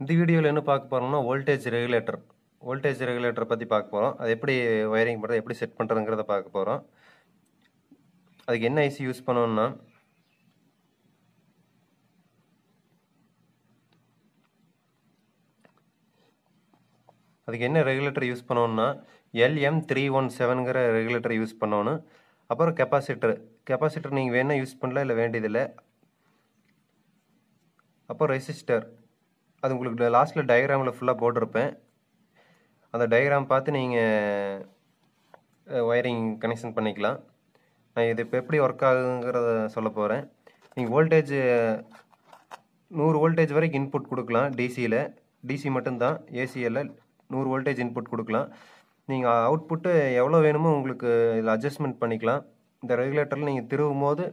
இந்த வீடியோவில் என்ன பார்க்க போகிறோம்னா வோல்டேஜ் ரெகுலேட்டர் பற்றி பார்க்க போகிறோம். அது எப்படி ஒயரிங் பண்ணுறது, எப்படி செட் பண்ணுறதுங்கிறத பார்க்க போகிறோம். அதுக்கு என்ன ஐசி யூஸ் பண்ணணும்னா, அதுக்கு என்ன ரெகுலேட்டர் யூஸ் பண்ணணும்னா LM317ங்கிற ரெகுலேட்டர் யூஸ் பண்ணணும். அப்புறம் கெப்பாசிட்டர் நீங்கள் வேணால் யூஸ் பண்ணலாம், இல்லை வேண்டியதில்லை. அப்புறம் ரெசிஸ்டர், அது உங்களுக்கு லாஸ்ட்டில் டயக்ராமில் ஃபுல்லாக போட்டிருப்பேன். அந்த டயக்ராம் பார்த்து நீங்கள் ஒயரிங் கனெக்ஷன் பண்ணிக்கலாம். நான் இது இப்போ எப்படி ஒர்க் ஆகுங்கிறத சொல்ல போகிறேன். நீங்கள் வோல்டேஜ் 100 வோல்டேஜ் வரைக்கும் இன்புட் கொடுக்கலாம். டிசி மட்டும்தான், ஏசியில் 100 வோல்டேஜ் இன்புட் கொடுக்கலாம். நீங்கள் அவுட்புட்டு எவ்வளோ வேணுமோ உங்களுக்கு இதில் அட்ஜஸ்ட்மெண்ட் பண்ணிக்கலாம். இந்த ரெகுலேட்டரில் நீங்கள் திருவும் போது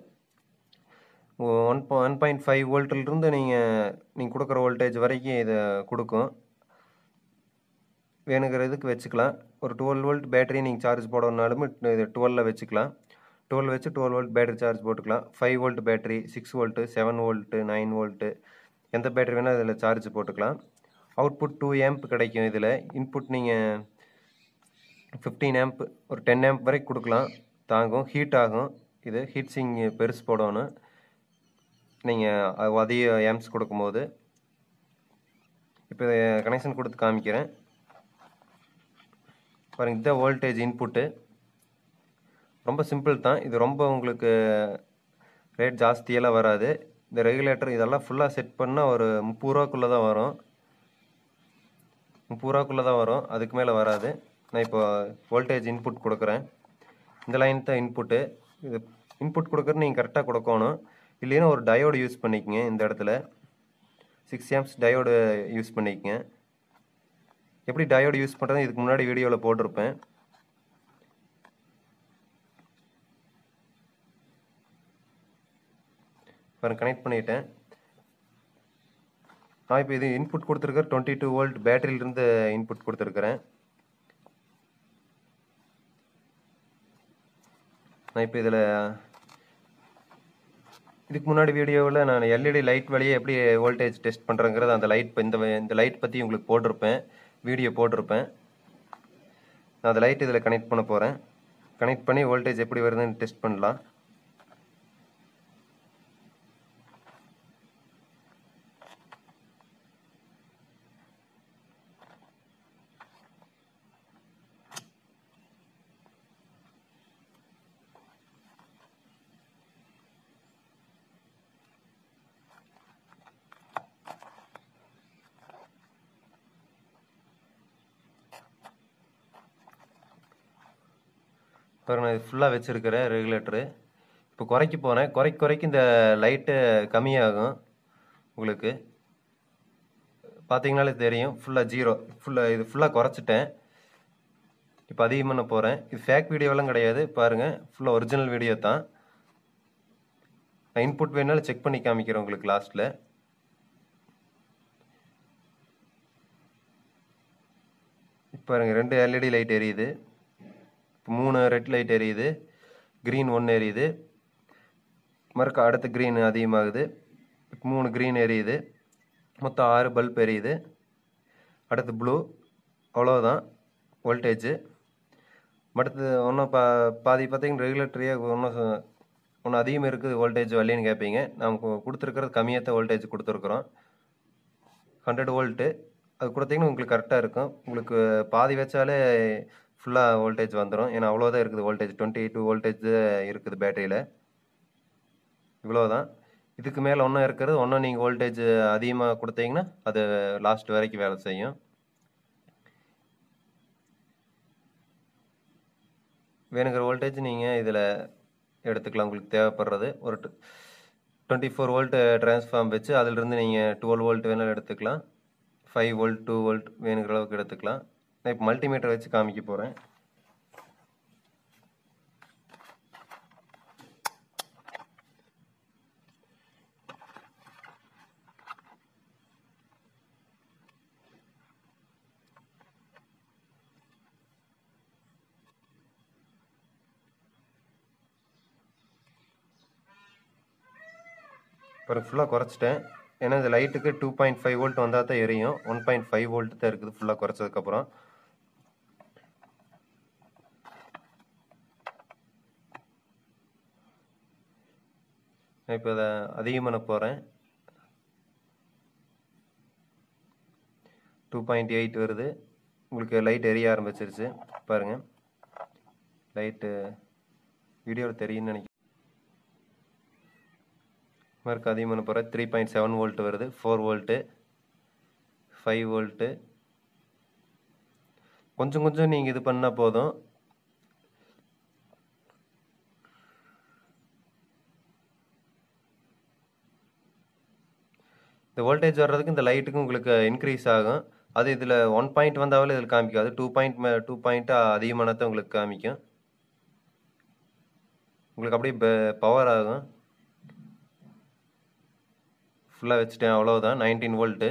1.5 வோல்ட்லேருந்து நீங்கள் கொடுக்குற வோல்டேஜ் வரைக்கும் இதை கொடுக்கும். வேணுங்கிற இதுக்கு வச்சுக்கலாம். ஒரு 12 வோல்ட் பேட்டரி நீங்கள் சார்ஜ் போடணுன்னாலுமே இது 12ல் வச்சுக்கலாம். 12 வச்சு 12 வோல்ட் பேட்டரி சார்ஜ் போட்டுக்கலாம். 5 volt battery, 6 volt, 7 volt, 9 volt, எந்த பேட்டரி வேணால் இதில் சார்ஜ் போட்டுக்கலாம். அவுட்புட் 2 ஆம்ப் கிடைக்கும். இதில் இன்புட் நீங்கள் 15 ஆம்ப், ஒரு 10 ஆம்ப் வரைக்கும் கொடுக்கலாம். தாங்கும், ஹீட் ஆகும். இது ஹீட் சிங் பெருசு போடணும் நீங்கள் அதிக ஆம்ப்ஸ் கொடுக்கும்போது. இப்போ இதை கனெக்ஷன் கொடுத்து காமிக்கிறேன் பாருங்கள். இதுதான் வோல்டேஜ் இன்புட்டு. ரொம்ப சிம்பிள் தான் இது. ரொம்ப உங்களுக்கு ரேட் ஜாஸ்தியெல்லாம் வராது. இந்த ரெகுலேட்டர் இதெல்லாம் ஃபுல்லாக செட் பண்ணால் ஒரு 30 ரூபாக்குள்ளே தான் வரும். 30 ரூபாக்குள்ளே தான் வரும், அதுக்கு மேலே வராது. நான் இப்போ வோல்டேஜ் இன்புட் கொடுக்குறேன். இந்த லைன் தான் இன்புட்டு. இது இன்புட் கொடுக்குறது நீங்கள் கரெக்டாக கொடுக்கணும். இல்லைன்னா ஒரு டயோடு யூஸ் பண்ணிக்கங்க. இந்த இடத்துல 6 ஆம்ப்ஸ் டயோடு யூஸ் பண்ணிக்கங்க. எப்படி டயோடு யூஸ் பண்ணுறது இதுக்கு முன்னாடி வீடியோவில் போட்டிருப்பேன். பாருங்க, கனெக்ட் பண்ணிட்டேன். நான் இப்போ இது இன்புட் கொடுத்துருக்கேன். 22 வோல்ட் பேட்டரியிலிருந்து இன்புட் கொடுத்துருக்குறேன். நான் இப்போ இதில் இதுக்கு முன்னாடி வீடியோவில் நான் எல்இடி லைட் வழியே எப்படி வோல்டேஜ் டெஸ்ட் பண்ணுறேங்கிறது அந்த லைட் இந்த லைட் பற்றி உங்களுக்கு போட்டிருப்பேன், வீடியோ போட்டிருப்பேன். நான் அந்த லைட் இதில் கனெக்ட் பண்ண போகிறேன். கனெக்ட் பண்ணி வோல்டேஜ் எப்படி வருதுன்னு டெஸ்ட் பண்ணலாம். பாருங்க, நான் இது ஃபுல்லாக வச்சுருக்கிறேன் ரெகுலேட்டரு. இப்போ குறைக்க போகிறேன். குறைக்க இந்த லைட்டு கம்மியாகும். உங்களுக்கு பார்த்தீங்கனாலே தெரியும். ஃபுல்லாக ஜீரோ, இது ஃபுல்லாக குறைச்சிட்டேன். இப்போ அதிகம் பண்ண போகிறேன். இது ஃபேக் வீடியோலாம் கிடையாது. பாருங்கள், ஃபுல்லாக ஒரிஜினல் வீடியோ தான். நான் இன்புட் வேணாலும் செக் பண்ணி காமிக்கிறேன் உங்களுக்கு லாஸ்ட்டில். இப்போ பாருங்கள், 2 எல்இடி லைட் எரியுது. இப்போ 3 ரெட் லைட் எரியுது. க்ரீன் 1 எரியுது. மறுக்க அடுத்த க்ரீன் அதிகமாகுது. இப்போ 3 க்ரீன் எரியுது. மொத்தம் 6 பல்ப் எரியுது. அடுத்து ப்ளூ. அவ்வளோதான் வோல்டேஜு. அடுத்து ஒன்றும் பாதி பார்த்தீங்கன்னா ரெகுலேட்டரியே ஒன்றும் அதிகமாக இருக்குது வோல்டேஜ் வரலன்னு கேட்பீங்க. நமக்கு கொடுத்துருக்கிறது கம்மியாக தான் வோல்டேஜ் கொடுத்துருக்குறோம். 100 வோல்ட்டு. அது கொடுத்தீங்கன்னா உங்களுக்கு கரெக்டாக இருக்கும். உங்களுக்கு பாதி வச்சாலே ஃபுல்லாக வோல்டேஜ் வந்துடும். ஏன்னா அவ்வளோதான் இருக்குது வோல்டேஜ். 22 வோல்டேஜ் இருக்குது பேட்டரியில். இவ்வளோதான். இதுக்கு மேலே ஒன்றும் இருக்கிறது. ஒன்றும் நீங்கள் வோல்டேஜ் அதிகமாக கொடுத்தீங்கன்னா அது லாஸ்ட் வரைக்கும் வேலை செய்யும். வேணுங்கிற வோல்டேஜ் நீங்கள் இதில் எடுத்துக்கலாம். உங்களுக்கு தேவைப்படுறது ஒரு 24 வோல்ட் டிரான்ஸ்ஃபார்ம் வச்சு அதிலிருந்து நீங்கள் 12 வோல்ட் வேணாலும் எடுத்துக்கலாம். 5 வோல்ட், 2 வோல்ட் வேணுங்கிற அளவுக்கு எடுத்துக்கலாம். நான் இப்போ மல்டிமீட்டர் வச்சு காமிக்க போகிறேன். பாருங்க, ஃபுல்லாக குறைச்சிட்டேன். ஏன்னா இந்த லைட்டுக்கு 2.5 வோல்ட் வந்தால் தான் எரியும். 1.5 வோல்ட் தான் இருக்குது ஃபுல்லாக குறைச்சதுக்கப்புறம். இப்போ அதை அதிகம் பண்ண போகிறேன். 2.8 வருது. உங்களுக்கு லைட் எரிய ஆரம்பிச்சிருச்சு பாருங்கள். லைட்டு வீடியோவில் தெரியும்னு நினைக்கிறேன். மார்க் அதிகம் பண்ண போகிறேன். 3.7 வோல்ட் வருது. 4 வோல்ட்டு, 5 வோல்ட்டு. கொஞ்சம் கொஞ்சம் நீங்கள் இது பண்ணால் போதும். இந்த வோல்டேஜ் வர்றதுக்கு இந்த லைட்டுக்கு உங்களுக்கு இன்க்ரீஸ் ஆகும். அது இதில் 1 பாயிண்ட் வந்தாலும் இதில் காமிக்காது. 2 பாயிண்ட் அதிகமானதான் உங்களுக்கு காமிக்கும். உங்களுக்கு அப்படியே பவர் ஆகும். ஃபுல்லாக வச்சுட்டேன், அவ்வளோதான். 19 வோல்ட்டு,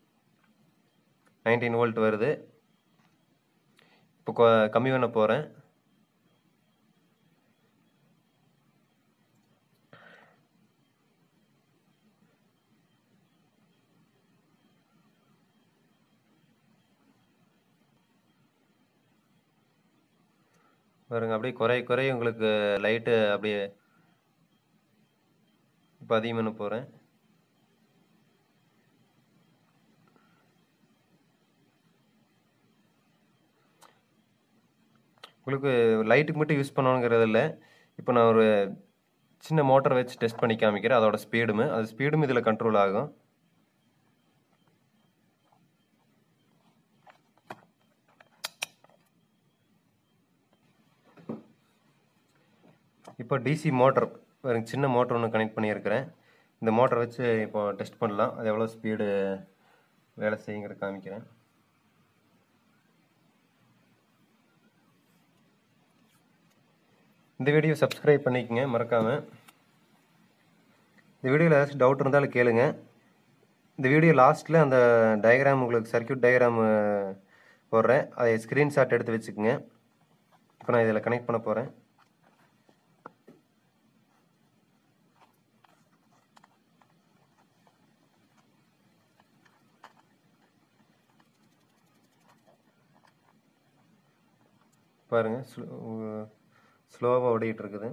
19 வோல்ட் வருது. இப்போ கம்மி பண்ண போகிறேன். பாருங்க, அப்படியே குறைய உங்களுக்கு லைட்டு அப்படியே இப்போ அதிகம் பண்ண போகிறேன். உங்களுக்கு லைட்டுக்கு மட்டும் யூஸ் பண்ணணுங்கிறது இல்லை. இப்போ நான் ஒரு சின்ன மோட்டர் வச்சு டெஸ்ட் பண்ணி காமிக்கிறேன். அதோட ஸ்பீடும் இதில் கண்ட்ரோல் ஆகும். இப்போ டிசி மோட்டர் பாருங்க, சின்ன மோட்டர் ஒன்று கனெக்ட் பண்ணியிருக்கிறேன். இந்த மோட்டர் வச்சு இப்போ டெஸ்ட் பண்ணலாம். அது எவ்வளோ ஸ்பீடு வேலை செய்யுங்கிற காமிக்கிறேன். இந்த வீடியோ சப்ஸ்கிரைப் பண்ணிக்கங்க மறக்காமல். இந்த வீடியோவில் ஏதாச்சும் டவுட் இருந்தாலும் கேளுங்க. இந்த வீடியோ லாஸ்ட்டில் அந்த டயக்ராம், உங்களுக்கு சர்க்யூட் டயக்ராம் போடுறேன். அதை ஸ்க்ரீன்ஷாட் எடுத்து வச்சுக்கோங்க. இப்போ நான் இதில் கனெக்ட் பண்ண போகிறேன். பாருங்கள், ஸ்லோவாக ஓடிக்கிட்டு இருக்குது.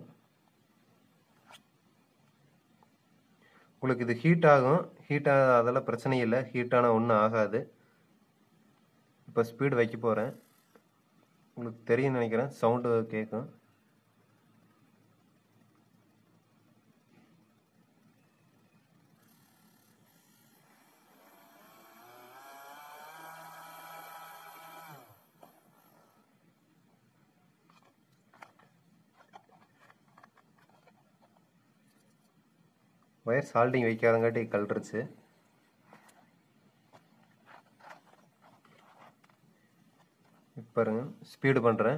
உங்களுக்கு இது ஹீட் ஆகும். அதெல்லாம் பிரச்சனை இல்லை. ஹீட்டானால் ஒன்றும் ஆகாது. இப்போ ஸ்பீடு வைக்க போகிறேன். உங்களுக்கு தெரியும்னு நினைக்கிறேன், சவுண்டு கேட்கும். ஒயர் சால்டிங் வைக்காதங்காட்டி கழட்டுருச்சு. பாருங்க, ஸ்பீடு பண்ணுறேன்.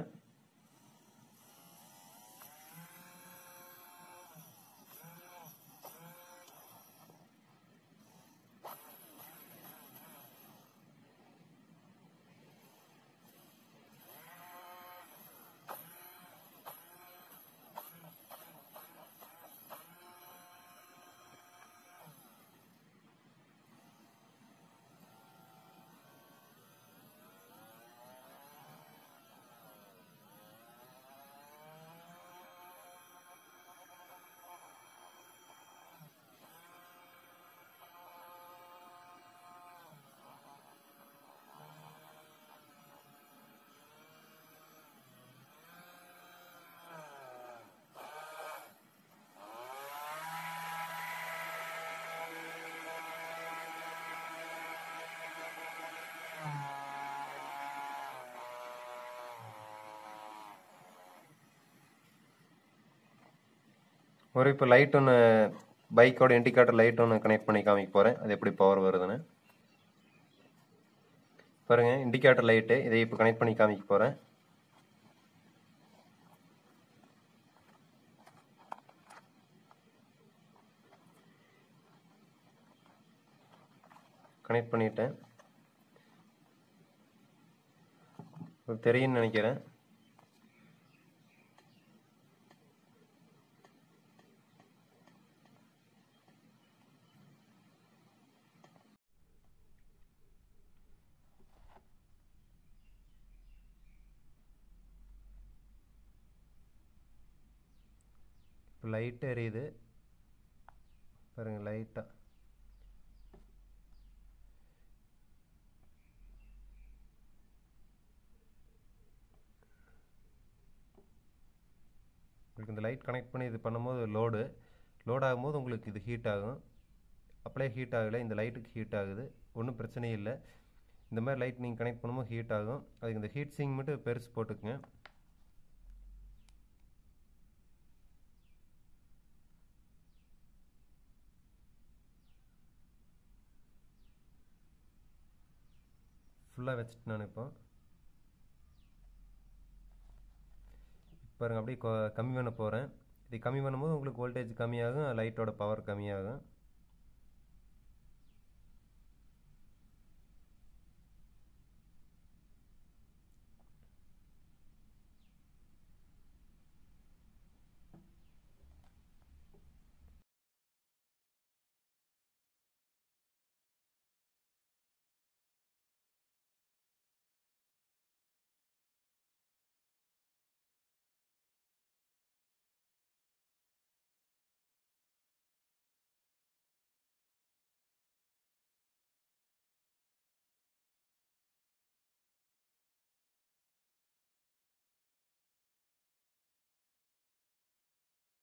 ஒரு இப்போ லைட் ஒன்று, பைக்கோட இண்டிகேட்டர் லைட் ஒன்று கனெக்ட் பண்ணி காமிக்க போகிறேன். அது எப்படி பவர் வருதுன்னு பாருங்கள். இண்டிகேட்டர் லைட்டு, இதை இப்போ கனெக்ட் பண்ணி காமிக்க போகிறேன். கனெக்ட் பண்ணிட்டேன். தெரியும்னு நினைக்கிறேன். இப்போ லைட்டு எரியுது பாருங்கள் லைட்டாக. உங்களுக்கு இந்த லைட் கனெக்ட் பண்ணி இது பண்ணும்போது லோட் ஆகும்போது உங்களுக்கு இது ஹீட் ஆகும். அப்படியே ஹீட் ஆகலை, இந்த லைட்டுக்கு ஹீட் ஆகுது, ஒன்றும் பிரச்சனையும் இல்லை. இந்த மாதிரி லைட் நீங்கள் கனெக்ட் பண்ணும்போது ஹீட் ஆகும். அதுக்கு இந்த ஹீட் சிங் மட்டும் பெருசு போட்டுக்குங்க. ஃபுல்லாக வச்சுட்டு நான் இப்போ பாருங்கள் அப்படியே கம்மி பண்ண போகிறேன். இது கம்மி பண்ணும்போது உங்களுக்கு வோல்டேஜ் கம்மியாகும், லைட்டோட பவர் கம்மியாகும்.